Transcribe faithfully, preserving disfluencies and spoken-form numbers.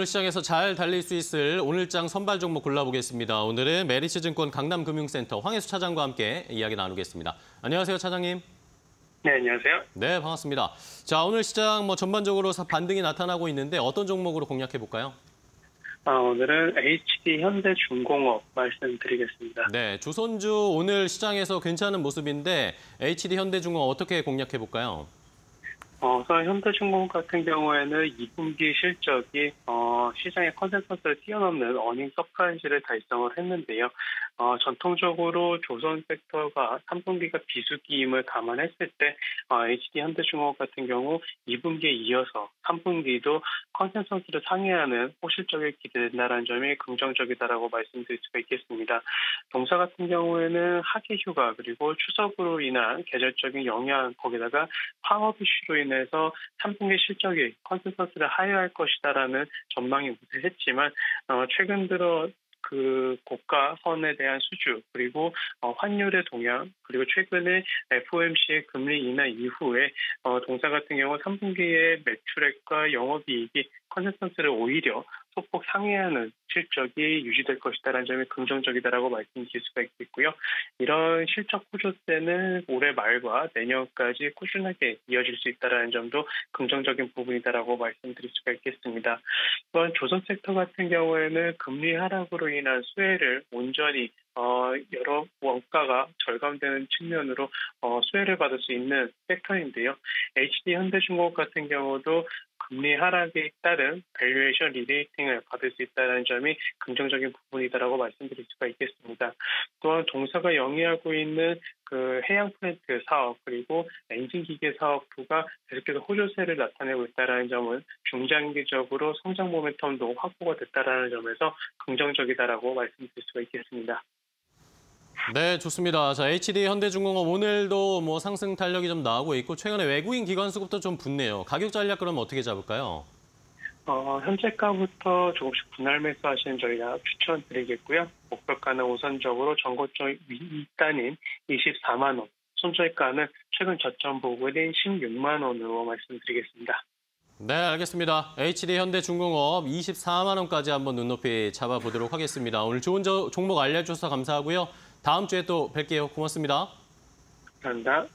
오늘 시장에서 잘 달릴 수 있을 오늘장 선발 종목 골라보겠습니다. 오늘은 메리츠증권 강남금융센터 황혜수 차장과 함께 이야기 나누겠습니다. 안녕하세요, 차장님. 네, 안녕하세요. 네, 반갑습니다. 자, 오늘 시장 뭐 전반적으로 반등이 나타나고 있는데 어떤 종목으로 공략해 볼까요? 아, 오늘은 에이치디 현대중공업 말씀드리겠습니다. 네, 조선주 오늘 시장에서 괜찮은 모습인데 에이치디 현대중공업 어떻게 공략해 볼까요? 어, 우선 현대중공업 같은 경우에는 이 분기 실적이 어, 시장의 컨센서스를 뛰어넘는 어닝 서프라이즈를 달성을 했는데요. 어, 전통적으로 조선 섹터가 삼 분기가 비수기임을 감안했을 때 어, 에이치디 현대중공업 같은 경우 이 분기에 이어서 삼 분기도 컨센서스를 상회하는 호실적이 기대된다는 점이 긍정적이다라고 말씀드릴 수가 있겠습니다. 동사 같은 경우에는 하계 휴가 그리고 추석으로 인한 계절적인 영향 거기다가 파업 이슈로 인해서 삼 분기 실적이 컨센서스를 하회할 것이다라는 전망이 우세했지만 어, 최근 들어 그 고가 선에 대한 수주 그리고 어, 환율의 동향 그리고 최근에 에프오엠씨의 금리 인하 이후에 어, 동사 같은 경우 삼 분기의 매출액과 영업이익이 컨센서스를 오히려 소폭 상회하는 실적이 유지될 것이다라는 점이 긍정적이다라고 말씀드릴 수가 있겠고요. 이런 실적 구조세는 올해 말과 내년까지 꾸준하게 이어질 수 있다라는 점도 긍정적인 부분이다라고 말씀드릴 수가 있겠습니다. 또한 조선 섹터 같은 경우에는 금리 하락으로 인한 수혜를 온전히 어, 여러 원가가 절감되는 측면으로 어, 수혜를 받을 수 있는 섹터인데요. 에이치디 현대중공업 같은 경우도 금리 하락에 따른 밸류에이션 리레이팅을 받을 수 있다는 점이 긍정적인 부분이다라고 말씀드릴 수가 있겠습니다. 또한 동사가 영위하고 있는 그 해양 플랜트 사업 그리고 엔진 기계 사업부가 계속해서 호조세를 나타내고 있다는 점은 중장기적으로 성장 모멘텀도 확보가 됐다는 점에서 긍정적이다라고 말씀드릴 수가 있겠습니다. 네, 좋습니다. 자, 에이치디 현대중공업 오늘도 뭐 상승 탄력이 좀 나오고 있고 최근에 외국인 기관 수급도 좀 붙네요. 가격 전략 그럼 어떻게 잡을까요? 어, 현재가부터 조금씩 분할 매수하시는 전략 추천드리겠고요. 목표가는 우선적으로 전고점 윗단인 이십사만 원, 손절가는 최근 저점 부근인 십육만 원으로 말씀드리겠습니다. 네, 알겠습니다. 에이치디 현대중공업 이십사만 원까지 한번 눈높이 잡아보도록 하겠습니다. 오늘 좋은 저, 종목 알려주셔서 감사하고요. 다음 주에 또 뵐게요. 고맙습니다. 감사합니다.